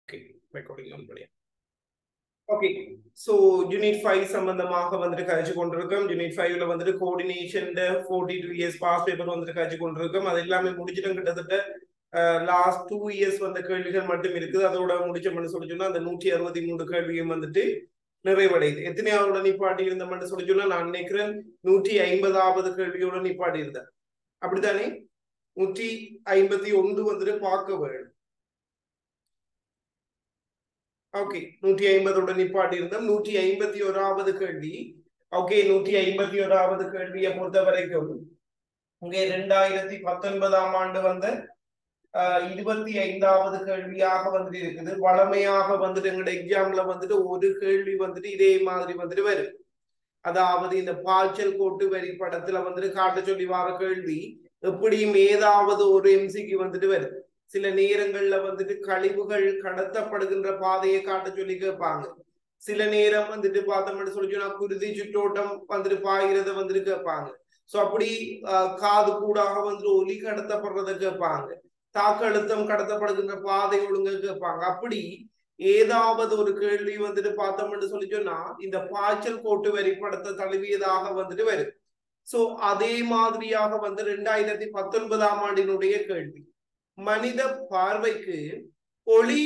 Okay, recording on बढ़िया. Okay, so Unit 5 சம்பந்தமாக வந்துட்டு கழிச்சு கொண்டிருக்கோம். Unit 5ல வந்துட்டு coordination 42 years past paper வந்துட்டு கழிச்சு கொண்டிருக்கோம். அது எல்லாமே முடிச்சிட்டோம். கிட்டத்தட்ட லாஸ்ட் 2 இயர்ஸ் வந்த கேள்விகள் மட்டும் இருக்குது. அதோட முடிச்சோம்னு சொல்லி சொன்னா அந்த 163 கேள்வியும் வந்துட்டு நிறைவடையுது. எத்தனையாவோட நிப்பாட்டி இருந்தோம்னு சொல்லி சொன்னா நான் நினைக்கிறேன் 150வது கேள்வியோட நிப்பாட்டி இருந்தேன். அப்படித்தானே 151 வந்துட்டு பார்க்க வேண்டும். ஓகே 150 நிப்பாட்டி இருந்தோம். 151வது கேள்வி. ஓகே 151வது கேள்வியை பொறுத்த வரைக்கும் இங்கே 2019ஆம் ஆண்டு வந்த 25வது கேள்வியாக வந்துட்டு இருக்குது. வளமையாக வந்துட்டு எங்களோட எக்ஸாம்ல வந்துட்டு ஒரு கேள்வி வந்துட்டு இதே மாதிரி வந்துட்டு வரும். அதாவது இந்த பாய்ச்சல் கோட்டு வரி படத்துல வந்துட்டு காட்ட சொல்லி வர கேள்வி எப்படியும் ஏதாவது ஒரு எம்சிக்கு வந்துட்டு வரும். சில நேரங்கள்ல வந்துட்டு கழிவுகள் கடத்தப்படுகின்ற பாதையை காட்ட சொல்லி கேட்பாங்க. சில நேரம் வந்துட்டு பார்த்தோம்னு சொல்லி சொன்னா குருதி சுற்றோட்டம் வந்துட்டு பாய்கிறத வந்துட்டு கேட்பாங்க. சோ அப்படி காது கூடாக வந்துட்டு ஒலி கடத்தப்படுறத கேட்பாங்க. தாக்கு அழுத்தம் கடத்தப்படுகின்ற பாதை ஒழுங்க கேட்பாங்க. அப்படி ஏதாவது ஒரு கேள்வி வந்துட்டு பார்த்தோம்னு சொல்லி சொன்னா இந்த பாய்ச்சல் கோட்டு வரி படத்தை தழுவியதாக வந்துட்டு வரும். சோ அதே மாதிரியாக வந்து 2019ஆம் ஆண்டினுடைய கேள்வி மனித பார்வைக்கு ஒளி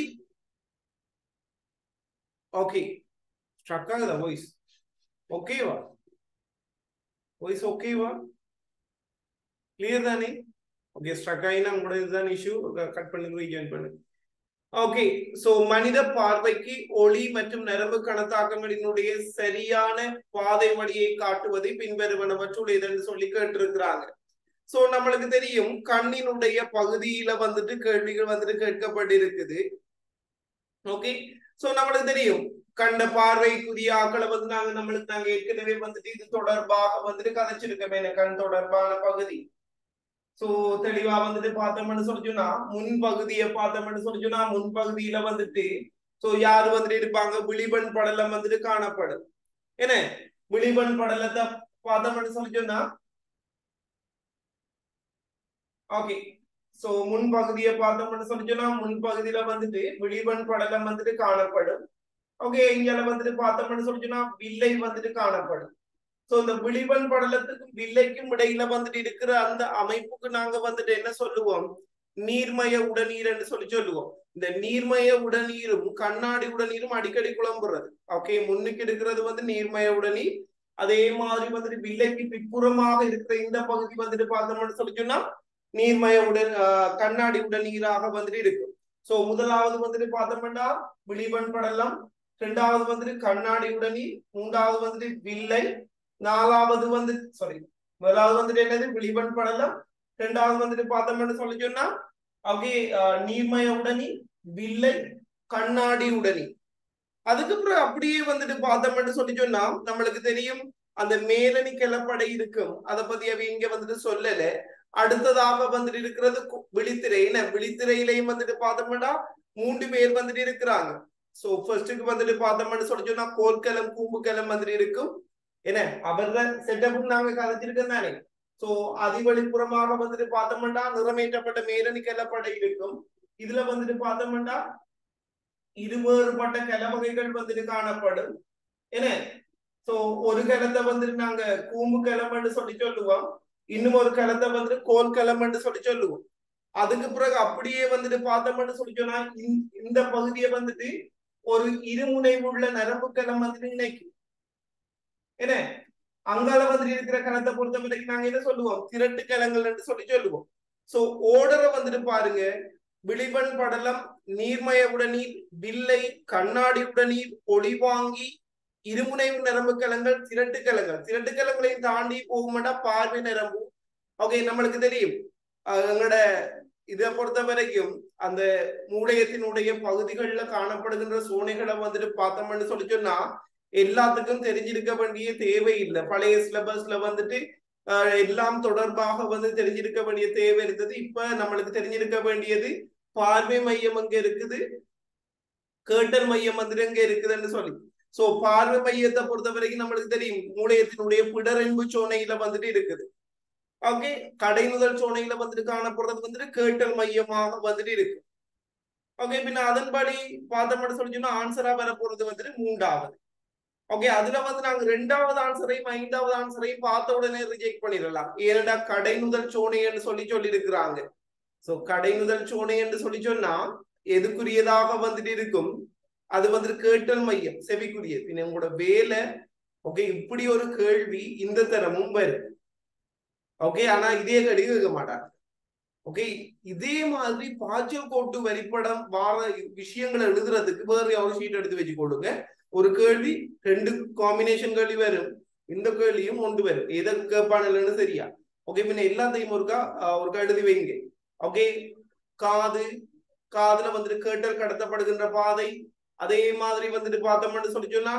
ஓகே ஸ்ட்ரக் ஆகுதா வாய்ஸ்? ஓகேவா வாய்ஸ்? ஓகேவா கிளியர் தானே? ஓகே ஸ்ட்ரக் ஆகினா உங்களோட இதுதான் இஷ்யூ. கட் பண்ணி ரீஜாயின் பண்ணு. ஓகே சோ மனித பார்வைக்கு ஒளி மற்றும் நரம்பு கணத்தாக்கங்களினுடைய சரியான பாதை வழியை காட்டுவதை பின்வருவனவற்றுடையதுன்னு சொல்லி கேட்டிருக்கிறாங்க. சோ நம்மளுக்கு தெரியும் கண்ணினுடைய பகுதியில வந்துட்டு கேள்விகள் வந்துட்டு கேட்கப்பட்டிருக்குது. ஓகே சோ நம்மளுக்கு தெரியும் கண்ட பார்வைக்குரிய ஆக்களை வந்து நாங்க ஏற்கனவே வந்துட்டு இது தொடர்பாக வந்துட்டு கதைச்சிருக்கோமே கண் தொடர்பான பகுதி. சோ தெளிவா வந்துட்டு பார்த்தோம்னு சொல்லி சொன்னா முன்பகுதியை பார்த்தோம்னு சொல்லி சொன்னா முன்பகுதியில வந்துட்டு சோ யாரு வந்துட்டு இருப்பாங்க? விழிபன் படலம் வந்துட்டு காணப்படும். என்ன விழிபன் படலத்தை பார்த்தோம்னு சொல்லி சொன்னா ஓகே சோ முன்பகுதியை பார்த்தோம்னு சொல்லி சொன்னா முன்பகுதியில வந்துட்டு விழிபன் படலம் வந்துட்டு காணப்படும். ஓகே இங்க வந்துட்டு பார்த்தோம்னு சொல்லி சொன்னா வில்லை வந்துட்டு காணப்படும். சோ இந்த விழிபன் படலத்துக்கும் வில்லைக்கும் இடையில வந்துட்டு இருக்கிற அந்த அமைப்புக்கு நாங்க வந்துட்டு என்ன சொல்லுவோம்? நீர்மய உடநீர் என்று சொல்லி சொல்லுவோம். இந்த நீர்மய உடநீரும் கண்ணாடி உடநீரும் அடிக்கடி குழம்புறது. ஓகே முன்னுக்கு இருக்கிறது வந்து நீர்மய உடநீர். அதே மாதிரி வந்துட்டு வில்லைக்கு பிற்புறமாக இருக்கிற இந்த பகுதி வந்துட்டு பார்த்தோம்னு சொல்லி சொன்னா நீர்மய உடன் கண்ணாடி உடநீராக வந்துட்டு இருக்கும். சோ முதலாவது வந்துட்டு பார்த்தோம்னா விழிபன் படலம், இரண்டாவது வந்துட்டு கண்ணாடி உடநீர், மூன்றாவது வந்துட்டு வில்லை, நாலாவது வந்து முதலாவது வந்துட்டு என்னது? விழிபன் படலம், இரண்டாவது வந்துட்டு பார்த்தோம்னு சொல்லி சொன்னா ஓகே நீர்மய உடனி, வில்லை, கண்ணாடி உடனி. அதுக்கப்புறம் அப்படியே வந்துட்டு பார்த்தோம்னு சொல்லி சொன்னா நம்மளுக்கு தெரியும் அந்த மேலணி கிளப்படை இருக்கும். அதை பத்தி அவ இங்க வந்துட்டு சொல்லல. அடுத்ததாக வந்துட்டு இருக்கிறது விழித்திரை. என்ன விழித்திரையிலையும் வந்துட்டு பார்த்தோம்னா 3 பேர் வந்துட்டு இருக்கிறாங்க. சோ ஃபர்ஸ்டுக்கு வந்துட்டு பார்த்தோம்னு சொல்லி சொன்னா கோல்கலம் கூம்புக்கலம் வந்துட்டு இருக்கும். என்ன அவர செட்டப்பும் நாங்க கதைச்சிருக்கோம் தானே. சோ அதிவெளிப்புறமாக வந்துட்டு பார்த்தோம்னா நிறமேற்றப்பட்ட மேலணி கிளப்படை இருக்கும். இதுல வந்துட்டு பார்த்தோம்னா இருவேறுபட்ட கிளவகைகள் வந்துட்டு காணப்படும். என்ன சோ ஒரு கிளத்தை வந்துட்டு நாங்க கூம்பு கிளம்புன்னு சொல்லி சொல்லுவோம். இன்னும் ஒரு கிளத்தை வந்துட்டு கோல் கிளம்புன்னு சொல்லி சொல்லுவோம். அதுக்கு பிறகு அப்படியே வந்துட்டு பார்த்தோம்னு சொல்லி சொன்னா இந்த பகுதியை வந்துட்டு ஒரு இருமுனைவுள்ள நரம்பு கிளம் வந்துட்டு நினைக்கும். என்ன அங்கால வந்துட்டு இருக்கிற கணத்தை பொறுத்த வரைக்கும் நாங்க என்ன சொல்லுவோம்? திரட்டு கிளங்கள் என்று சொல்லி சொல்லுவோம். சோ ஓடரை வந்துட்டு பாருங்க. விழிபன் படலம், நீர்மய உடநீர், வில்லை, கண்ணாடி உடநீர், ஒளிவாங்கி, இருமுனைவு நரம்பு கலங்கள், திரட்டு கலங்கள். திரட்டு கலங்களையும் தாண்டி போகுமாட்டா பார்வை நரம்பு. ஓகே நம்மளுக்கு தெரியும் எங்களோட இதை பொறுத்த வரைக்கும் அந்த மூளையத்தினுடைய பகுதிகளில் காணப்படுகின்ற சோனைகளை வந்துட்டு பார்த்தோம்னு சொல்லி சொன்னா எல்லாத்துக்கும் தெரிஞ்சிருக்க வேண்டிய தேவை இல்லை. பழைய சிலபஸ்ல வந்துட்டு எல்லாம் தொடர்பாக வந்து தெரிஞ்சிருக்க வேண்டிய தேவை இருந்தது. இப்ப நம்மளுக்கு தெரிஞ்சிருக்க வேண்டியது பார்வை மையம் அங்க இருக்குது, கேட்டல் மையம் வந்துட்டு எங்க இருக்குதுன்னு சொல்லி. சோ பார்வை மையத்தை பொறுத்த வரைக்கும் நம்மளுக்கு தெரியும் மூளையத்தினுடைய பிடரென்பு சோனையில வந்துட்டு இருக்குது. ஓகே கடைமுதல் சோனையில வந்துட்டு காணப்படுறது வந்துட்டு கேட்டல் மையமாக வந்துட்டு இருக்கு. ஓகே பின்ன அதன்படி பார்த்தோம்னு சொல்லிச்சோம்னா ஆன்சரா வர போறது வந்துட்டு 3வது. ஓகே அதுல வந்து நாங்க 2வது ஆன்சரையும் 5வது ஆன்சரையும் பார்த்த உடனே ரிஜெக்ட் பண்ணிடலாம். ஏனடா கடைநுதல் சோனைன்னு சொல்லி இருக்கிறாங்க. சோ கடைநுதல் சோனை என்று சொல்லி சொன்னா எதுக்குரியதாக வந்துட்டு இருக்கும், அது வந்துட்டு கேட்டல் மையம் செவிக்குரியது. பின்ன உங்களோட வேலை ஓகே இப்படி ஒரு கேள்வி இந்த தரமும் வரும். ஓகே ஆனா இதே கேள்வி கேட்க மாட்டாங்க. ஓகே இதே மாதிரி பாய்ச்சல் கோட்டு வரிப்படம் வார விஷயங்களை எழுதுறதுக்கு வேற ஒரு ஷீட் எடுத்து வச்சு கொடுங்க. ஒரு கேள்வி 2 காம்பினேஷன் கேள்வி வரும், இந்த கேள்வியும் ஒன்று வரும், எதை கேட்பானுன்னு சரியா. ஓகே பின்ன எல்லாத்தையும் ஒருக்கா எழுதி வைங்க. ஓகே காதுல வந்துட்டு கேட்டல் கடத்தப்படுகின்ற பாதை, அதே மாதிரி வந்துட்டு பார்த்தோம்னு சொல்லி சொன்னா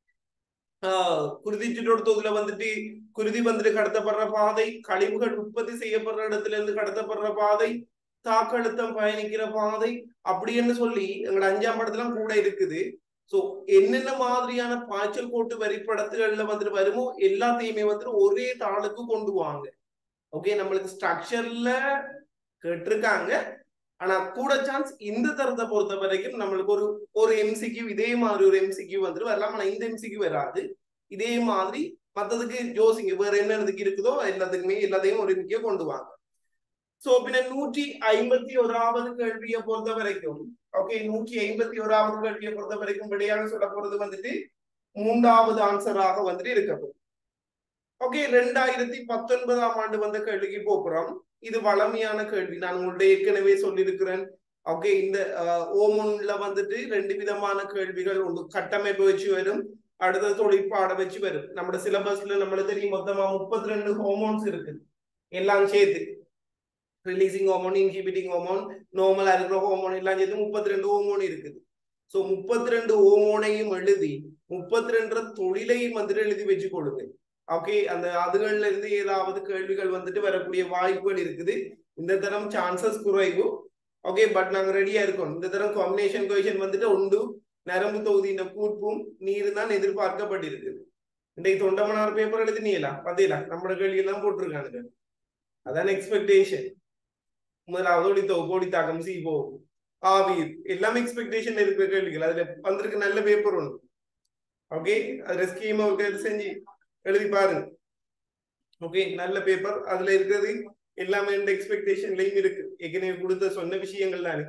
குருதி சுற்றோட்டத்துல வந்துட்டு குருதி வந்துட்டு கடத்தப்படுற பாதை, கழிவுகள் உற்பத்தி செய்யப்படுற இடத்துல இருந்து கடத்தப்படுற பாதை, தாக்கழுத்தம் பயணிக்கிற பாதை அப்படின்னு சொல்லி எங்களோட 5ஆம் படத்துல கூட இருக்குது. சோ என்னென்ன மாதிரியான பாய்ச்சல் கோட்டு வரிப்படத்துகள்ல வந்துட்டு வருமோ எல்லாத்தையுமே வந்துட்டு ஒரே தாளுக்கு கொண்டு வாங்க. ஓகே நம்மளுக்கு ஸ்ட்ரக்சர்ல கேட்டிருக்காங்க, ஆனா கூட சான்ஸ் இந்த தரத்தை பொறுத்த வரைக்கும் நம்மளுக்கு ஒரு எம்சிக்யூ இதே மாதிரி ஒரு எம்சிக்யூ வந்துட்டு வரலாம். ஆனா இந்த எம்சிக்யூ வராது. இதே மாதிரி மத்ததுக்கு ஜோசிங்க வேற என்னதுக்கு இருக்குதோ எல்லாத்தையும் ஒரு எண்ணிக்கையை கொண்டு வாங்க. சோ பின்ன 151வது கேள்வியை பொறுத்த வரைக்கும் ஓகே 151வது கேள்வியை பொறுத்த வரைக்கும் விடையாக சொல்ல போறது வந்துட்டு 3வது ஆன்சராக வந்துட்டு இருக்கப்படும். ஓகே 2019ஆம் ஆண்டு வந்த கேள்விக்கு போகிறோம். இது வளமையான கேள்வி, நான் உங்களுடைய ஏற்கனவே சொல்லியிருக்கிறேன். ஓகே இந்த ஓமோன்ல வந்துட்டு 2 விதமான கேள்விகள் உண்டு, கட்டமைப்பு வச்சு வரும், அடுத்த தொழிற்பாட வச்சு வரும். நம்ம சிலபஸ்ல நம்மளுக்கு தெரியும் மொத்தமா 32 ஹோமோன்ஸ் இருக்கு, எல்லாம் சேர்த்து ரிலீசிங் ஹோமோன், இன்ஹிபிட்டிங் ஹோமோன், நார்மலா இருக்கிற ஹோமோன் எல்லாம் சேர்த்து 32 ஹோமோன் இருக்குது. சோ 32 ஹோமோனையும் எழுதி 32 தொழிலையும் வந்துட்டு எழுதி வச்சு கொடுங்க. ஓகே அந்த அதுகள்ல இருந்து ஏதாவது கேள்விகள் வந்துட்டு வரக்கூடிய வாய்ப்புகள் இருக்குது. இந்த தரம் சான்சஸ் குறைவு. ஓகே பட் நாங்க ரெடியா இருக்கோம். இந்த தரம் காம்பினேஷன் கொஷன் வந்துட்டு உண்டு, நரம்பு தொகுதியின் கூட்பும் நீர் தான் எதிர்பார்க்கப்பட்டிருக்குது. இன்றைக்கு தொண்டமனார் பேப்பர் எழுதினீங்களா பார்த்தீங்களா, நம்மளோட கேள்வி எல்லாம் போட்டிருக்காங்க. அதான் எக்ஸ்பெக்டேஷன். முதலாவது கோடி தாக்கம் சீபோ ஆவிர் எல்லாம் எக்ஸ்பெக்டேஷன் இருக்கிற கேள்விகள். அதுல வந்திருக்கு நல்ல பேப்பர் ஒன்று. ஓகே அதுல ஸ்கீம் செஞ்சு எழுதி பாருங்க. ஓகே நல்ல பேப்பர், அதுல இருக்கிறது எல்லாமே இந்த எக்ஸ்பெக்டேஷன்லயும் இருக்கு, ஏற்கனவே கொடுத்த சொன்ன விஷயங்கள் தானே.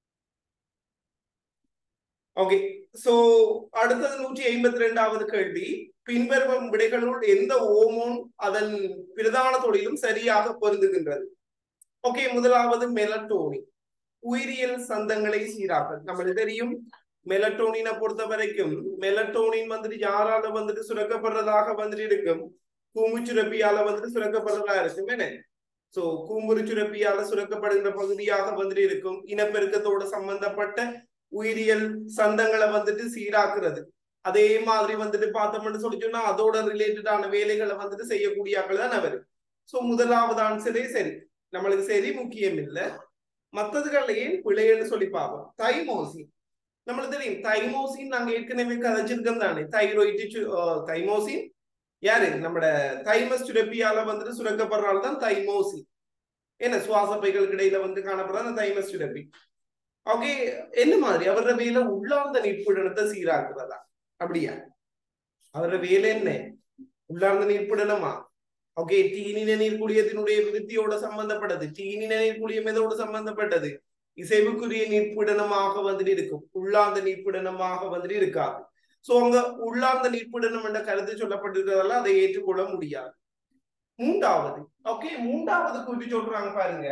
ஓகே சோ அடுத்தது 152வது கேள்வி, பின்வரும் விடைகளுள் எந்த ஓமோன் அதன் பிரதான தொழிலும் சரியாக பொருந்துகின்றது? ஓகே முதலாவது மெலட்டோனின், உயிரியல் சந்தங்களை சீராக்கல். நம்மளுக்கு தெரியும் மெலட்டோனினை பொறுத்த வரைக்கும் மெலட்டோனின் வந்துட்டு யாரால வந்துட்டு சுரக்கப்படுறதாக வந்துட்டு இருக்கும், கூம்பு சுரப்பியால வந்துட்டு சுரக்கப்படுறதா இருக்கும். என்ன சோ கூம்புறு சுரப்பியால சுரக்கப்படுகின்ற பகுதியாக வந்துட்டு இருக்கும். இனப்பெருக்கத்தோட சம்பந்தப்பட்ட உயிரியல் சந்தங்களை வந்துட்டு சீராக்குறது. அதே மாதிரி வந்துட்டு பார்த்தோம்னு சொல்லி சொன்னா அதோட ரிலேட்டடான வேலைகளை வந்துட்டு செய்யக்கூடிய ஆக்கள் தான் அவர். சோ முதலாவது ஆன்சரே சரி, நம்மளுக்கு சரி முக்கியம் இல்லை, மற்றதுகள்ல ஏன் பிழைன்னு சொல்லி பார்ப்போம். தைமோசின் நம்மளுக்கு தெரியும், தைமோசின் நாங்க ஏற்கனவே கதைச்சிருக்கோம் தானே. தைமோசின் யாரு நம்மட தைமஸ் சுரப்பியால வந்துட்டு சுரக்கப்படுறால்தான் தைமோசின். என்ன சுவாச பைகளுக்கு இடையில வந்து காணப்படுற அந்த தைமஸ் சுரப்பி. ஓகே என்ன மாதிரி அவரோட வேலை உள்ளார்ந்த நீர்ப்புடனத்தை சீராக்குறதா? அப்படியா அவரோட வேலை என்ன? உள்ளார்ந்த நீர்ப்புடனமா? ஓகே டீனின நீர்க்குழியத்தினுடைய விருத்தியோட சம்பந்தப்பட்டது. டீனின நீர்க்குழியம் எதோட சம்பந்தப்பட்டது? இசைவுக்குரிய நீர்ப்புடனமாக வந்துட்டு இருக்கும், உள்ளார்ந்த நீர்ப்புடனமாக வந்துட்டு இருக்காது. சோ அங்க உள்ளார்ந்த நீர்ப்புடனம் என்ற கருத்து சொல்லப்பட்டிருக்கிறதால அதை ஏற்றுக்கொள்ள முடியாது. மூன்றாவது ஓகே மூன்றாவது குறித்து சொல்றாங்க பாருங்க,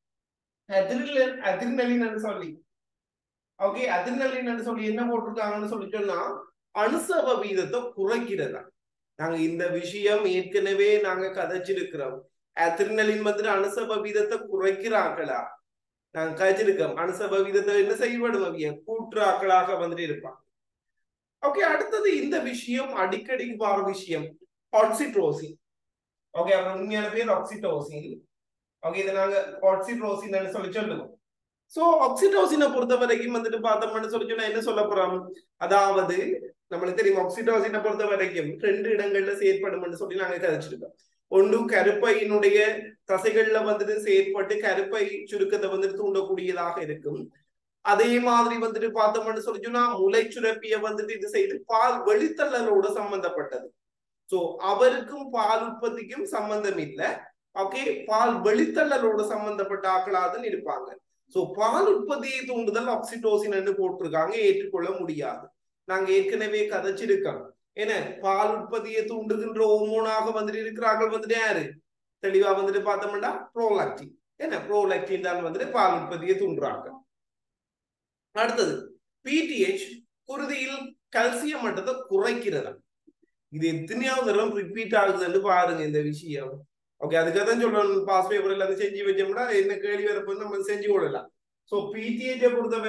அதிர்நலின் சொல்லி. ஓகே அதிர்நலின் சொல்லி என்ன போட்டிருக்காங்கன்னு சொல்லி சொன்னா அனுசவ வீதத்தை குறைக்கிறதா. நாங்க இந்த விஷயம் ஏற்கனவே நாங்க கதைச்சிருக்கிறோம். அதிர்நலின் வந்துட்டு அனுசவ வீதத்தை குறைக்கிறாங்களா நாங்க கதைச்சிருக்கோம். அனுசவ வீதத்தை என்ன செய்யப்படுவ கூற்றாக்களாக வந்துட்டு இருப்பாங்க. ஓகே அடுத்தது இந்த விஷயம் அடிக்கடி வர விஷயம் ஆக்சிட்ரோசின். ஓகே அவங்க உண்மையான பேர் ஆக்சிடோசின். ஓகே இதை நாங்க ஆக்சிட்ரோசின் சொல்லி சொல்லுவோம். சோ ஆக்சிடோசினை பொறுத்த வரைக்கும் வந்துட்டு பார்த்தோம்னு சொல்லி சொன்னா என்ன சொல்ல போறோம், அதாவது நம்மளுக்கு தெரியும் ஆக்சிடோசினை பொறுத்த வரைக்கும் 2 இடங்கள்ல செயற்படும் சொல்லி நாங்க கதைச்சிருக்கோம். ஒன்று கருப்பையினுடைய தசைகள்ல வந்துட்டு செயற்பட்டு கருப்பை சுருக்கத்தை வந்துட்டு தூண்டக்கூடியதாக இருக்கும். அதே மாதிரி வந்துட்டு பார்த்தோம்னு சொல்லி சொன்னா முளை சுரப்பிய வந்துட்டு இது செய்து பால் வெளித்தள்ளலோட சம்பந்தப்பட்டது. சோ அவருக்கும் பால் உற்பத்திக்கும் சம்பந்தம் இல்லை. ஓகே, பால் வெளித்தள்ளலோட சம்பந்தப்பட்ட ஆக்களாதான் இருப்பாங்க. சோ பால் உற்பத்தியை தூண்டுதல் ஆக்சிடோசின் என்று போட்டிருக்காங்க, ஏற்றுக்கொள்ள முடியாது. நாங்க ஏற்கனவே கதைச்சிருக்கோம். ஏன்னா பால் உற்பத்தியை தூண்டுகின்ற ஹோமோனாக வந்துட்டு இருக்கிறார்கள் வந்துட்டு யாரு, தெளிவா வந்துட்டு பார்த்தோம்னா ப்ரோலாக்டின். என்ன ப்ரோலாக்டின் தான் வந்துட்டு பால் உற்பத்தியை தூண்டுறாங்க. அடுத்தது பிடிஹெச் குருதியில் கல்சியம் மட்டத்தை குறைக்கிறதா. இது எத்தனையாவது தடவை ரிப்பீட் ஆகுதுன்னு பாருங்க இந்த விஷயம். ஓகே, அதுக்காக தான் சொல்லணும் பாஸ் பேப்பர் எல்லாம் செஞ்சு வச்சோம்னா என்ன கேள்வி வரப்போ நம்ம செஞ்சு கொள்ளலாம். ஸோ பிடிஹெச்சை பொறுத்த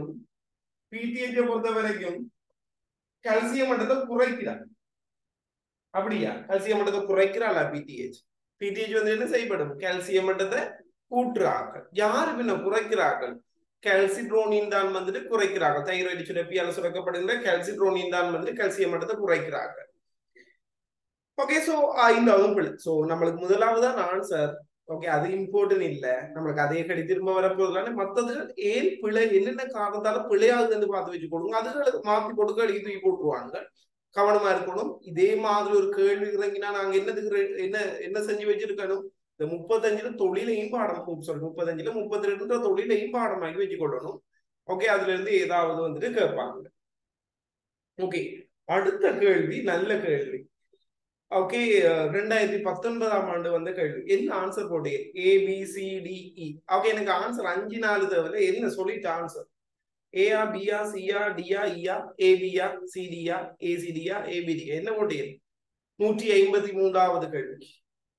வரைக்கும் கல்சியம் மட்டத்தை குறைக்கிறார். அப்படியா, கல்சியம் மட்டத்தை குறைக்கிறாளா பிடிஹெச்? பிடிஹெச் வந்து என்ன செய்யப்படும், கல்சியம் மட்டத்தை கூட்டுறார்கள். யாரு பின்ன குறைக்கிறார்கள்? கால்சிட்ரோனின் தான் வந்துட்டு குறைக்கிறார்கள். தைராய்டு சுரப்பியால் சுரக்கப்படுகிற கால்சிட்ரோனின் தான் வந்துட்டு கல்சியம் மட்டத்தை குறைக்கிறார்கள். ஓகே, சோ இந்த வகுப்பில் சோ நம்மளுக்கு முதலாவதான் ஆன்சர். ஓகே, அது இம்பார்ட்டன்ட் இல்ல, நம்மளுக்கு அதே கடி திரும்ப வரப்போதுல மத்ததுகள் ஏன் பிழை, என்னென்ன காரணத்தால பிழையாகுதுன்னு பார்த்து வச்சு கொடுங்க. அதுகளுக்கு மாத்தி கொடுக்க எழுதி தூக்கி போட்டுருவாங்க. கவனமா இருக்கணும். இதே மாதிரி ஒரு கேள்வி இறங்கினா நாங்க என்னதுக்கு என்ன செஞ்சு வச்சிருக்கணும், இந்த 35ல தொழிலையும் பாடம், 35ல 32 தொழிலையும் பாடமாக்கி வச்சு கொள்ளணும். ஓகே, அதுல இருந்து ஏதாவது வந்துட்டு கேட்பாங்க. ஓகே, அடுத்த கேள்வி நல்ல கேள்வி. ஓகே, 2019ஆம் ஆண்டு வந்த கேள்வி. என்ன ஆன்சர் போட்டு ABCDE. ஓகே, எனக்கு ஆன்சர் 5-4 தேவை. என்ன சொல்லிட்டு ஆன்சர் ஏஆ பிஆ சிஆ டிஆ இஆ ஏபிஆ சிடிஆ ஏசிடிஆ ஏபிடி என்ன போட்டு 153வது கேள்விக்கு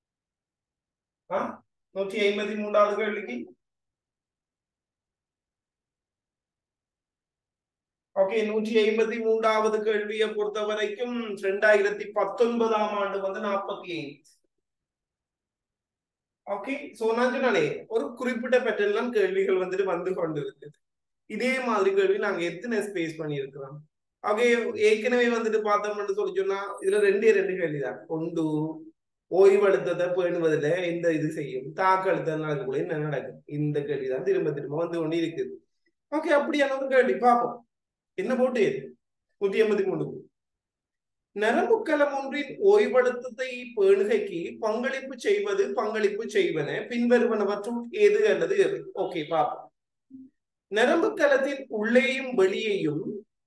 153வது கேள்விக்கு ஓகே, 153வது கேள்வியை பொறுத்த வரைக்கும் 2019ஆம் ஆண்டு வந்து 45. ஓகே, சோ நான் சொன்னாலே ஒரு குறிப்பிட்ட பேட்டர்ன்ல கேள்விகள் வந்துட்டு வந்து கொண்டு இருக்குது. இதே மாதிரி கேள்வி நாங்க எத்தனை ஸ்பேஸ் பண்ணி இருக்கிறோம். ஓகே, ஏற்கனவே வந்துட்டு பார்த்தோம்னு சொல்லி சொன்னா இதுல ரெண்டு கேள்விதான். ஒன்று ஓய்வழுத்தத்தை பேணுவதில் எந்த இது செய்யும், தாக்கழுத்தம் நடக்கக்கூடிய என்ன நடக்கும், இந்த கேள்விதான் திரும்ப திரும்ப வந்து கொண்டு இருக்குது. ஓகே, அப்படியான ஒரு கேள்வி பார்ப்போம். என்ன போட்டு 183 நரம்புக்கலம் ஒன்றின் ஓய்வழுத்தத்தை பேணுகைக்கு பங்களிப்பு செய்வன பின்வருவனவற்றுள் எது அல்லது எது. ஓகே, பார்ப்போம். நரம்பு கலத்தின் உள்ளேயும் வெளியேயும்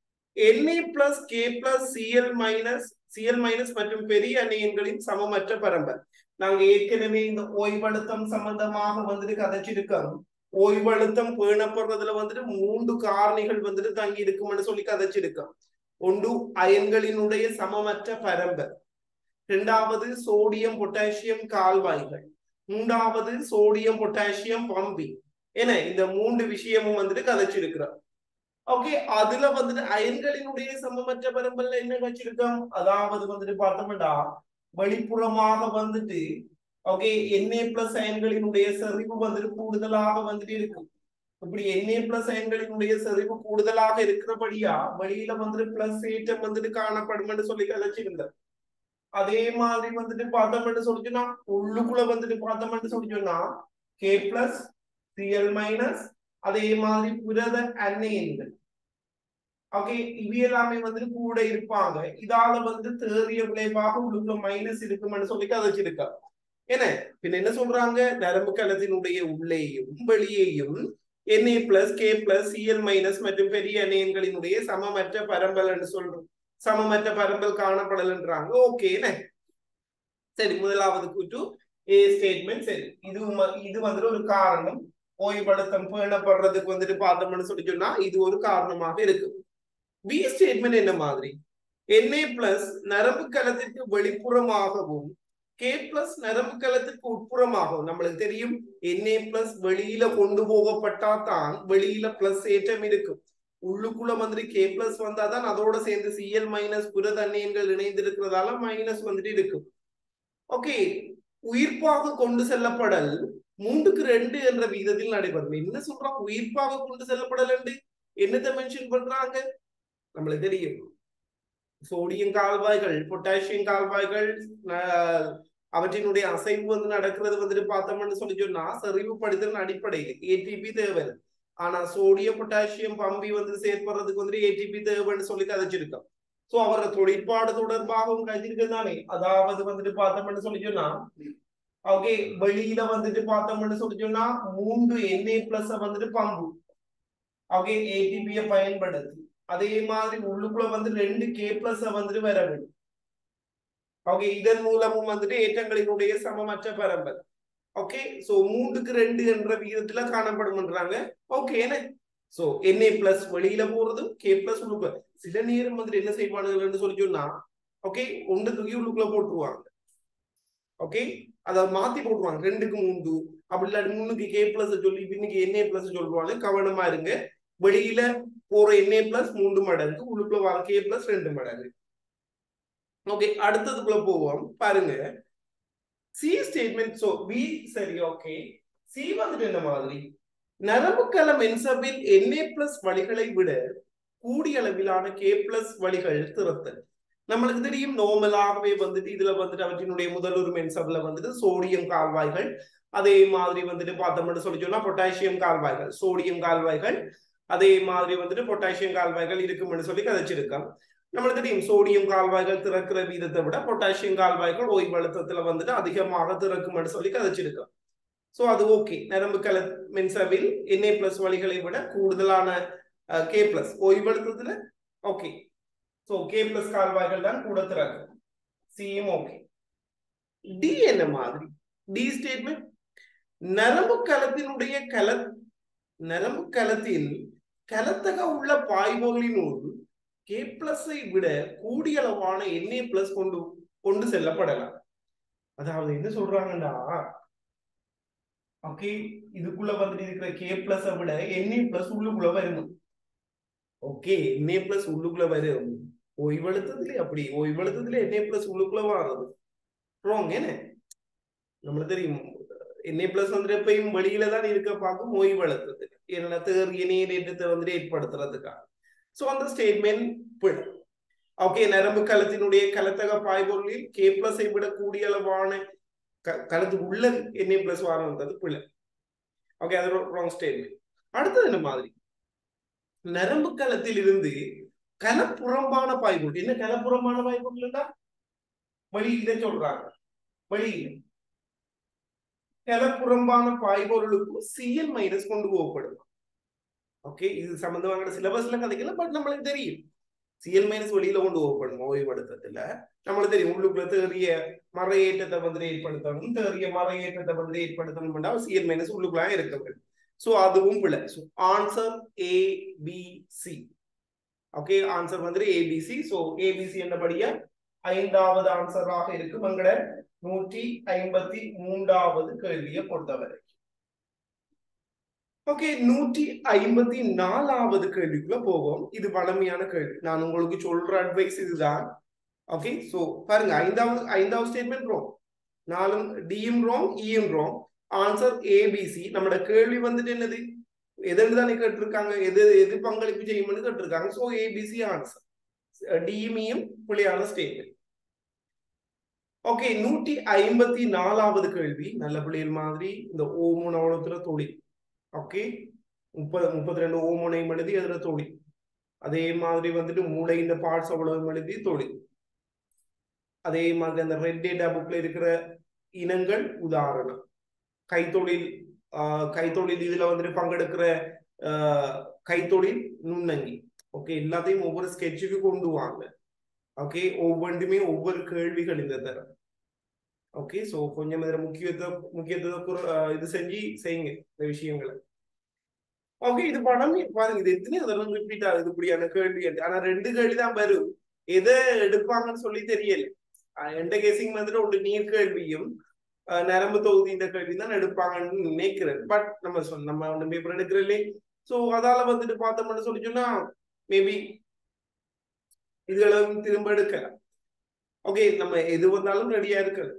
Na+K+Cl- மற்றும் பெரிய அணையன்களின் சமமற்ற பரம்பல். நாங்க ஏற்கனவே இந்த ஓய்வழுத்தம் சம்பந்தமாக வந்துட்டு கதைச்சிருக்கோம். ஓய்வழுத்தம் பேணப்படுறதுல வந்துட்டு 3 காரணிகள் வந்துட்டு தங்கி இருக்கும்னு சொல்லி கதைச்சிருக்கோம். ஒன்று அயன்களினுடைய சமமற்ற பரம்பல், இரண்டாவது சோடியம் பொட்டாசியம் கால்வாய்கள், மூன்றாவது சோடியம் பொட்டாசியம் பம்பிங். ஏன்னா இந்த 3 விஷயமும் வந்துட்டு கதைச்சிருக்கிறோம். ஓகே, அதுல வந்துட்டு அயன்களினுடைய சமமற்ற பரம்பல்ல என்ன வச்சிருக்கோம், அதாவது வந்துட்டு பார்த்தோம்னா வெளிப்புறமாக வந்துட்டு ஓகே Na+ அயன்களினுடைய செறிவு வந்துட்டு கூடுதலாக வந்துட்டு இருக்கும். இப்படி Na+ அயன்களினுடைய செறிவு கூடுதலாக இருக்கிறபடியா வெளியில வந்துட்டு பிளஸ் ஏற்றம் வந்துட்டு காணப்படும் சொல்லி கதைச்சிருந்தேன். அதே மாதிரி வந்துட்டு பார்த்தோம்னு சொல்லிச்சுன்னா உள்ளுக்குள்ள வந்துட்டு பார்த்தோம்னு சொல்லிச்சோன்னா K+Cl- அதே மாதிரி புரத அணையன்கள். ஓகே, இவையெல்லாமே வந்துட்டு கூட இருப்பாங்க. இதால வந்து தேறிய விளைவாக உள்ளுக்குள்ள மைனஸ் இருக்கும்னு சொல்லி கதைச்சிருக்கா. என்ன பின்ன என்ன சொல்றாங்க, நரம்பு கலத்தினுடைய உள்ளேயும் வெளியேயும் Na+K+Cl- மற்றும் பெரிய அணையன்களினுடைய சமமற்ற பரம்பல் என்று சொல்றோம். சமமற்ற பரம்பல் காணப்படலன்றாங்க. ஓகே, சரி, முதலாவது கூற்று ஏ ஸ்டேட்மெண்ட் சரி. இது வந்துட்டு ஒரு காரணம். ஓய்வழுத்தம் பேணப்படுறதுக்கு வந்துட்டு பார்த்தோம்னு சொல்லி சொன்னா இது ஒரு காரணமாக இருக்கு. பி ஸ்டேட்மெண்ட் என்ன மாதிரி, Na+ நரம்பு கலத்திற்கு வெளிப்புறமாகவும் K+ நரம்பு கலத்திற்கு உட்புறமாகவும். நம்மளுக்கு தெரியும் Na+ வெளியில கொண்டு போகப்பட்டா தான் வெளியில பிளஸ் ஏற்றம் இருக்கும். உள்ளுக்குள்ள வந்துட்டு K+ வந்தாதான் அதோட சேர்ந்து Cl- புரத அணையன்கள் இணைந்திருக்கிறதால மைனஸ் வந்துட்டு இருக்கும். ஓகே, உயிர்ப்பாக கொண்டு செல்லப்படல் 3:2 என்ற விகிதத்தில் நடைபெறும். என்ன சொல்றாங்க, உயிர்ப்பாக கொண்டு செல்லப்படல் என்னத்தை மென்ஷன் பண்றாங்க, நம்மளுக்கு தெரியும் சோடியம் கால்வாய்கள் பொட்டாசியம் கால்வாய்கள் அவற்றினுடைய அசைவு வந்து நடக்கிறது வந்துட்டு பார்த்தோம்னு சொல்லி சொன்னா செறிவுபடுத்தல் அடிப்படையில் ATP தேவை. ஆனா சோடியம் பொட்டாசியம் பம்பி வந்து செயற்படுறதுக்கு வந்து ஏடிபி தேவைன்னு சொல்லி கதைச்சிருக்கோம். சோ அவரோட தொழிற்பாடு தொடர்பாகவும் கழிச்சிருக்கதானே. அதாவது வந்துட்டு பார்த்தோம்னு சொல்லி சொன்னா ஓகே வெளியில வந்துட்டு பார்த்தோம்னு சொல்லி சொன்னா 3 Na+ வந்துட்டு பம்பு ஓகே ஏடிபியை பயன்படுத்தி அதே மாதிரி உள்ளுக்குள்ள வந்து 2 K+ வந்துட்டு வர வேண்டும். ஓகே இதன் மூலமும் வந்துட்டு ஏற்றங்களினுடைய சமமற்ற பரம்பல். ஓகே சோ 3:2 என்ற விகிதத்துல காணப்படும்ன்றாங்க. ஓகே சோ Na+ வெளியில போறதும் K+ உள்ளுக்குள்ள. சில நேரம் வந்துட்டு என்ன செய்வானுங்கன்னு சொல்லி சொன்னா ஓகே ஒன்று தூக்கி உள்ளுக்குள்ள போட்டுருவாங்க. ஓகே அத மாத்தி போட்டுருவாங்க 2க்கு 3 அப்படி இல்லாட்டி 3க்கு K+ சொல்லி இன்னைக்கு Na+ சொல்லுவாங்க. கவனமா இருங்க. வெளியில போற Na+ 3 மடங்கு, உள்ளுக்குள்ள வர K+ 2 மடங்கு. ஓகே அடுத்ததுக்குள்ள போவோம் பாருங்க. சி ஸ்டேட்மெண்ட் சோ பி சரி ஓகே. சி வந்துட்டு என்ன மாதிரி நரம்புக்கல மென்சபில் Na+ வழிகளை விட கூடிய அளவிலான K+ வழிகள் திறத்தல். நம்மளுக்கு தெரியும் நார்மலாகவே வந்துட்டு இதுல வந்துட்டு அவற்றினுடைய முதல் ஒரு மென்சப்ல வந்துட்டு சோடியம் கால்வாய்கள் அதே மாதிரி வந்துட்டு பார்த்தோம்னு சொல்லி சொன்னா பொட்டாசியம் கால்வாய்கள் சோடியம் கால்வாய்கள் அதே மாதிரி வந்துட்டு பொட்டாசியம் கால்வாய்கள் இருக்கும்னு சொல்லி கதைச்சிருக்கோம். நம்மளுக்கு தெரியும் சோடியம் கால்வாய்கள் திறக்கிற வீதத்தை விட பொட்டாசியம் கால்வாய்கள் ஓய்வு அழுத்தத்துல வந்துட்டு அதிகமாக திறக்கும்னு சொல்லி கதைச்சிருக்கோம். சோ அது ஓகே. நரம்பு கல மென்சவில் Na+ வழிகளை விட கூடுதலான K+ ஓய்வு அழுத்தத்துல ஓகே. சோ K+ கால்வாய்கள் தான் கூட திறக்கும். சியும் ஓகே. டி என்ன மாதிரி டி ஸ்டேட்மெண்ட் நரம்பு களத்தினுடைய நரம்பு களத்தில் கலத்தக உள்ள பாய்வுகளினோடு K+ஐ விட கூடிய அளவான Na+ கொண்டு செல்லப்படலாம். அதாவது என்ன சொல்றாங்கன்னா ஓகே இதுக்குள்ள வந்துட்டு இருக்கிற K+ விட Na+ உள்ளுக்குள்ள வரும். ஓகே Na+ உள்ளுக்குள்ள வரும். ஓய்வெழுத்தத்திலே அப்படி ஓய்வெழுத்தத்திலே Na+ உள்ளுக்குள்ள வர்றது ராங் என்ன நம்மளுக்கு தெரியும். Na+ வந்துட்டு எப்பயும் வெளியில தான் இருக்க பார்க்கும் ஓய்வெழுத்தத்துக்கு என்ன தேறிய நீரேற்றத்தை வந்துட்டு ஏற்படுத்துறதுக்காக. சோ அந்த ஸ்டேட்மெண்ட் பிழை. ஓகே நரம்பு களத்தினுடைய கலத்தக பாய்பொருளில் K+ஐ விட கூடிய அளவான களத்துக்கு உள்ள Na+ வாரன்றது பிழை. ஓகே அது ராங் ஸ்டேட்மெண்ட். அடுத்தது என்ன மாதிரி நரம்பு களத்தில் இருந்து கலப்புறம்பான பாய்பொருள் என்ன கலப்புறம்பான பாய்பொருள் வழி இதை சொல்றாங்க. வழியில் கலப்புறம்பான பாய்பொருளுக்கும் Cl- கொண்டு போகப்படும். ஓகே இது சம்பந்தமான சிலபஸ்ல கதைக்கல பட் நம்மளுக்கு தெரியும் Cl- வெளியில கொண்டு போகப்படும் ஓய்வடுத்தத்துல. நம்மளுக்கு தெரியும் உள்ளுக்குள்ள தேறிய மறையேற்றத்தை வந்து ஏற்படுத்தணும். தேறிய மறையேற்றத்தை வந்து ஏற்படுத்தணும் Cl- உள்ளுக்குள்ள இருக்க வேண்டும். சோ அதுவும் பிழை. Answer ABC. ஓகே ஆன்சர் வந்து ABC. சோ ABC என்னபடியா 5வது ஆன்சராக இருக்கும் எங்கட 153வது கேள்வியை பொறுத்தவரை. ஓகே 154வது கேள்விக்குள்ள போவோம். இது வளமையான கேள்வி. நான் உங்களுக்கு சொல்ற அட்வைஸ் இதுதான். ஓகே சோ பாருங்க 5வது ஸ்டேட்மெண்ட் ராங். 4ம் டியும் ராங் ஈயும் ராங். Answer ABC. நம்மளோட கேள்வி வந்துட்டு என்னது எதுன்னு தானே கேட்டிருக்காங்க எது பங்களிப்பு செய்யும்னு கேட்டிருக்காங்க. So ABC answer. டியும் ஈயும் பிழையான ஸ்டேட்மெண்ட். ஓகே 154வது கேள்வி நல்ல பிள்ளைகள் மாதிரி இந்த ஓமுன அவ்வளவுத்துல தொழில். ஓகே 32 ஓமுனையும் எழுதி அதுல தொழில். அதே மாதிரி வந்துட்டு மூளையின் பார்ட்ஸ் அவ்வளவு எழுதி தொழில். அதே மாதிரி அந்த ரெட் டேட்டா புக்ல இருக்கிற இனங்கள் உதாரணம். கைத்தொழில் இதுல வந்துட்டு பங்கெடுக்கிற கைத்தொழில் நுண்ணங்கி. ஓகே எல்லாத்தையும் ஒவ்வொரு ஸ்கெட்சுக்கு கொண்டு வாங்க. ஓகே ஒவ்வொன்றுமே ஒவ்வொரு கேள்விகள் இந்த தரம். ஓகே சோ கொஞ்சம் இதுல முக்கியத்துவம் இது செய்யுங்க இந்த விஷயங்களை. ஓகே இது படம் பாருங்க இது எத்தனை அதெல்லாம் ரிப்பீட் ஆகுது இப்படியான கேள்வி. ஆனா 2 கேள்வி தான் வரும். எதை எடுப்பாங்கன்னு சொல்லி தெரியல. எந்த கேசிங் வந்துட்டு ஒரு நீர் கேள்வியும் நரம்பு தொகுதி இந்த கேள்வி தான் எடுப்பாங்கன்னு நினைக்கிறேன். பட் நம்ம ஒன்று பேப்பர் எடுக்கிறோம். சோ அதால வந்துட்டு பார்த்தோம்னு சொல்லி சொன்னா மேபி இதுகளும் திரும்ப எடுக்கலாம். ஓகே நம்ம எது வந்தாலும் ரெடியா இருக்கலாம்.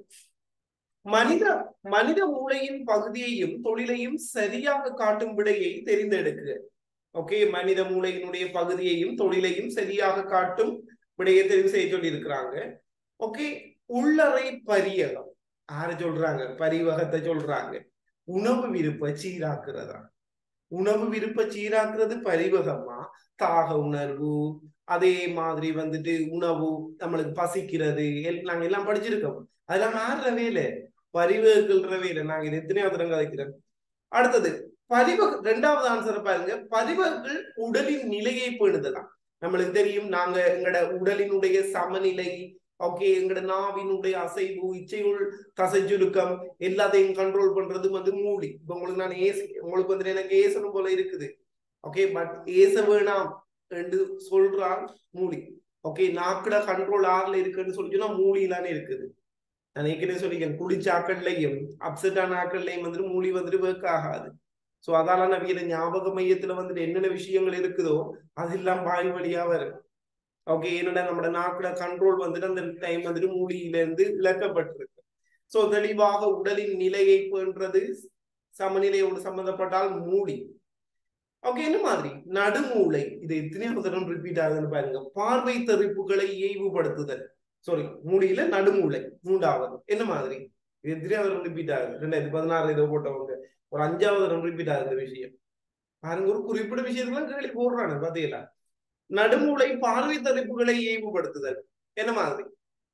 மனித மூளையின் பகுதியையும் தொழிலையும் சரியாக காட்டும் விடையை தெரிந்தெடுக்க. ஓகே மனித மூளையினுடைய பகுதியையும் தொழிலையும் சரியாக காட்டும் விடையை தெரிவு செய்ய சொல்லி இருக்கிறாங்க. ஓகே உள்ளறை பரியகம் யாரு சொல்றாங்க பரிவகத்தை சொல்றாங்க. உணவு விருப்ப சீராக்குறதா. உணவு விருப்ப சீராக்குறது பரிவகமா, தாக உணர்வு, அதே மாதிரி வந்துட்டு உணவு நம்மளுக்கு பசிக்கிறது நாங்க எல்லாம் படிச்சிருக்கோம். அதெல்லாம் ஆடுற வேலை, பரிவகுக்கிற வேலை. நாங்க இது எத்தனையோ தரம் கதைக்கிறோம். அடுத்தது பரிவகு, ரெண்டாவது ஆன்சர் பாருங்க. பரிவகுகள் உடலின் நிலையை பேணுதலாம். நம்மளுக்கு தெரியும், நாங்க எங்கட உடலினுடைய சமநிலை, ஓகே, எங்கட நாவினுடைய அசைவு, இச்சையுள் தசை சுருக்கம் எல்லாத்தையும் கண்ட்ரோல் பண்றது வந்து மூளை. இப்ப உங்களுக்கு நான் உங்களுக்கு வந்து எனக்கு ஏசணும் போல இருக்குது, ஓகே, பட் ஏச வேணாம் என்று சொல்றான் மூளை. ஓகே, நாக்குட கண்ட்ரோல் ஆறுல இருக்குன்னு சொல்லிச்சுன்னா மூளையிலானே இருக்குது. நான் ஏற்கனவே சொல்லிக்கிறேன், குளிச்ச ஆக்கள்லையும் அப்செட்டான ஆக்கள்லையும் வந்துட்டு மூளை வந்துட்டு ஒர்க் ஆகாது. சோ அதால நவீன ஞாபக மையத்துல வந்துட்டு என்னென்ன விஷயங்கள் இருக்குதோ அதெல்லாம் வாய் வழியா வரும். ஓகே, என்னடா நம்ம நாக்குல கண்ட்ரோல் வந்துட்டு அந்த டைம் வந்துட்டு மூளையில இருந்து இழக்கப்பட்டிருக்கு. சோ தெளிவாக உடலின் நிலையை போன்றது சமநிலையோடு சம்பந்தப்பட்டால் மூளை. ஓகே, என்ன மாதிரி நடுமூளை, இது எத்தனையோ தரம் ரிப்பீட் ஆகுதுன்னு பாருங்க. பார்வை தெரிப்புகளை இயல்புபடுத்துதல். சாரி, மூளையில நடுமூளை மூன்றாவது. என்ன மாதிரி இது எத்தனையோ தரம் ரிப்பீட் ஆகுது. 2016 இதை போட்டவங்க ஒரு 5வது தரம் ரிப்பீட் ஆகுது இந்த விஷயம். பாருங்க, ஒரு குறிப்பிட்ட விஷயத்துலாம் கேள்வி போடுறாங்க பாத்தீங்களா. நடுமூளை பார்வை தெரிப்புகளை இயல்புபடுத்துதல். என்ன மாதிரி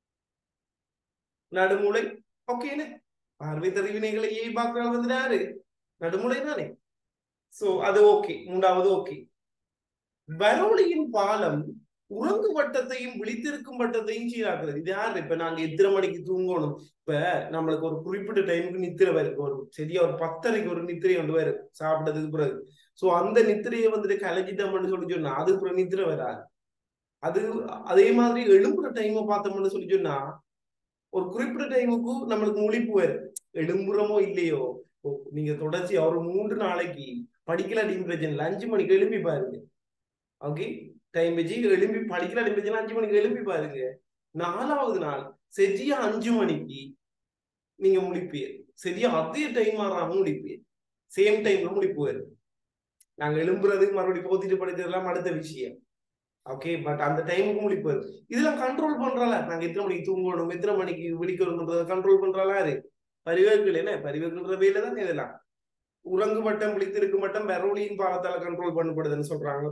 நடுமூளை? ஓகே, பார்வை தெரிவினைகளை இயல்பாக்குறாள் வந்து யாரு? நடுமூளை தானே. சோ அது ஓகே, மூன்றாவது ஓகே. வரோலியின் பாலம் உறங்கு வட்டத்தையும் விழித்திருக்கும் வட்டத்தையும் சீராக்குறது. இது யாரு? இப்ப நாங்க எத்தனை மணிக்கு தூங்கணும்? இப்ப நம்மளுக்கு ஒரு குறிப்பிட்ட டைமுக்கு நித்திரை வரும், ஒரு சரியா ஒரு 10:30க்கு ஒரு நித்திரை கொண்டு வரும் சாப்பிட்டதுக்கு பிறகு. சோ அந்த நித்திரையை வந்துட்டு கலைஞ்சிட்டோம்னு சொல்லி சொன்னா அதுக்கு பிறகு நித்திரை வராது. அது அதே மாதிரி எழும்புற டைமை பார்த்தோம்னு சொல்லி சொன்னா ஒரு குறிப்பிட்ட டைமுக்கு நம்மளுக்கு முழிப்பு வரும். எழும்புறமோ இல்லையோ, நீங்க தொடர்ச்சி ஒரு 3 நாளைக்கு படிக்கல அடிக்கும் பிரச்சனை இல்லை, 5 மணிக்கு எழுப்பி பாருங்க. ஓகே, டைம் வச்சு எழுப்பி படிக்கல அடிக்கும் பிரச்சனை 5 மணிக்கு எழுப்பி பாருங்க. 4வது நாள் சரியா 5 மணிக்கு நீங்க முடிப்பீர். சரியா அதே டைம் ஆறாம முடிப்பீர். சேம் டைம்ல முடிப்பு வரும். நாங்க எழும்புறது மறுபடியும் போத்திட்டு படிக்கிறதுலாம் அடுத்த விஷயம். ஓகே, பட் அந்த டைமுக்கு முடிப்பு வரும். இதெல்லாம் கண்ட்ரோல் பண்றாளா? நாங்க எத்தனை மணிக்கு தூங்கணும், எத்தனை மணிக்கு விழிக்கணும்ன்றத கண்ட்ரோல் பண்றாளா யாரு? பரிவர்கள். என்ன பரிவர்கள்ன்ற வேலை தான் இதெல்லாம். உறங்கு மட்டம் விழித்திருக்கு மட்டம் வெரோலியின் பாலத்தால கண்ட்ரோல் பண்ணப்படுதுன்னு சொல்றாங்க.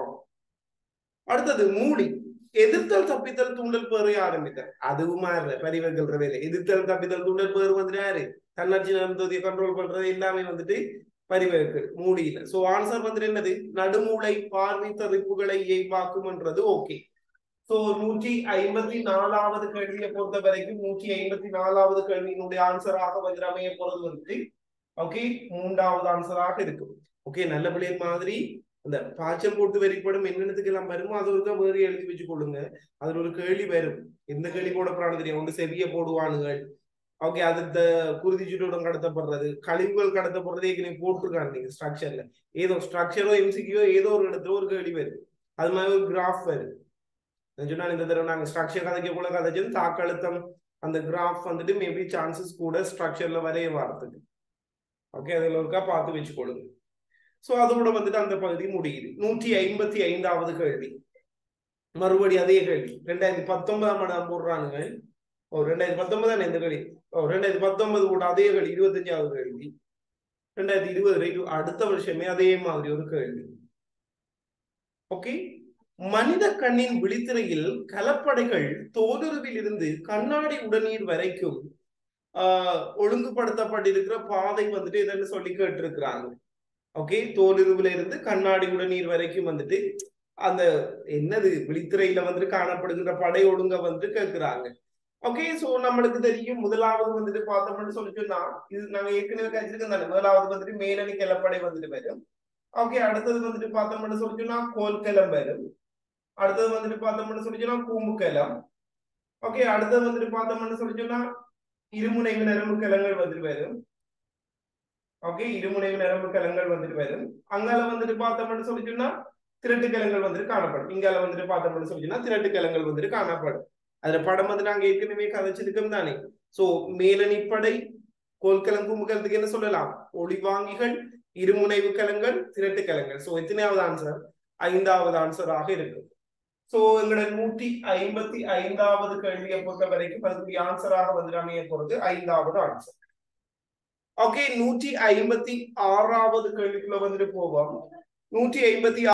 அடுத்தது மூடி எதிர்த்தல் தப்பித்தல் தூண்டல் பேரு ஆரம்பித்தார். அதுவும் பரிவர்கள்ன்ற வேலை. எதிர்த்தல் தப்பித்தல் தூண்டல் பேரு வந்துட்டு யாரு? தன்னாட்சி நடந்ததை கண்ட்ரோல் பண்றது எல்லாமே வந்துட்டு பரிவர்கள் மூடியில. சோ ஆன்சர் வந்துட்டு என்னது? நடுமூளை பார்வை தெரிப்புகளை இயல்பாக்கும்ன்றது ஓகே. சோ 154வது கேள்வியை பொறுத்த வரைக்கும் 154வது கேள்வியினுடைய ஆன்சராக வந்து அமைய போறது வந்து ஓகே 3வது ஆன்சராக இருக்கும். ஓகே, நல்ல பிள்ளைகள் மாதிரி அந்த பாய்ச்சல் போட்டு வரிப்படும் என்னென்னத்துக்கு எல்லாம் வருமோ அது ஒரு வேறு எழுதி வச்சு கொள்ளுங்க. அதுல ஒரு கேள்வி வரும். எந்த கேள்வி போட போறான்னு தெரியும். ஒன்று செவிய போடுவானுங்கள். ஓகே, அது இந்த குருதி சுற்றுடன் கடத்தப்படுறது, கழிவுகள் கடத்தப்படுறது ஏற்கனவே போட்டிருக்காங்க நீங்க ஸ்ட்ரக்சர்ல. ஏதோ ஸ்ட்ரக்சரோ எம்சிக்கியோ ஏதோ ஒரு இடத்துல ஒரு கேள்வி வரும். அது மாதிரி ஒரு கிராஃப் வரும். சொன்னா இந்த தடவை நாங்க ஸ்ட்ரக்சர் கதைக்கக்குள்ள கதைச்சது தாக்கழுத்தம் அந்த கிராஃப் வந்துட்டு மேபி சான்சஸ் கூட ஸ்ட்ரக்சர்ல வரைய வாரத்துக்கு. ஓகே, அதுல ஒருக்கா பார்த்து வச்சுக்கொள்ளுங்க. சோ அதோட வந்துட்டு அந்த பகுதி முடியுது. 155வது கேள்வி மறுபடியும் அதே கேள்வி. 2019ஆம் ஆண்டு போடுறானுங்க. 2019 இந்த கேள்வி. 2019 கூட அதே கேள்வி. 25வது கேள்வி. 2020 அடுத்த வருஷமே அதே மாதிரி ஒரு கேள்வி. ஓகே, மனித கண்ணின் விழித்திரையில் கலப்படைகள் தோலுருவில் இருந்து கண்ணாடி உடனீர் வரைக்கும் ஒழுங்குபடுத்தப்பட்டிருக்கிற பாதை வந்துட்டு இதன்னு சொல்லி கேட்டிருக்கிறாங்க. ஓகே, தோலுருவில இருந்து கண்ணாடி உடனீர் வரைக்கும் வந்துட்டு அந்த என்னது விழித்திரையில வந்துட்டு காணப்படுகின்ற படை ஒழுங்க வந்துட்டு கேட்கிறாங்க. ஓகே, சோ நம்மளுக்கு தெரியும் முதலாவது வந்துட்டு பார்த்தோம்னு சொல்லிட்டுன்னா இது நாங்க ஏற்கனவே கழிச்சிருக்கோம் தானே. முதலாவது வந்துட்டு மேலணி கிளப்படை வந்துட்டு வரும். ஓகே, அடுத்தது வந்துட்டு பார்த்தோம்னு சொல்லிட்டுன்னா கோல்கலம் வரும். அடுத்தது வந்துட்டு பார்த்தோம்னு சொல்லிச்சுன்னா கூம்புக்கலம். ஓகே, அடுத்தது வந்துட்டு பார்த்தோம்னு சொல்லிச்சுன்னா இருமுனைவு நரம்பு கலங்கள் வந்துட்டு வரும். ஓகே, இருமுனைவு நரம்பு கலங்கள் வந்துட்டு வரும். அங்கால வந்துட்டு பார்த்தோம்னு சொல்லிச்சுன்னா திரட்டு கலங்கள் வந்துட்டு காணப்படும். இங்கால வந்துட்டு பார்த்தோம்னு சொல்லிச்சுன்னா திரட்டு கலங்கள் வந்துட்டு காணப்படும். அதுல படம் வந்து நாங்க ஏற்கனவே கதைச்சிருக்கோம் தானே. சோ மேலணிப்படை கோல்கலம் கூம்புக்கலத்துக்கு என்ன சொல்லலாம்? ஒளிவாங்கிகள், இருமுனைவு கலங்கள், திரட்டு கலங்கள். சோ எத்தனையாவது ஆன்சர்? 5வது ஆன்சராக இருக்கும். சோ எங்களோட 155வது கேள்வியை பொறுத்த வரைக்கும் அதுக்கு ஆன்சராக வந்து அமைய போறது 5வது ஆன்சர். ஓகே 156வது கேள்விக்குள்ள வந்துட்டு போவோம் 156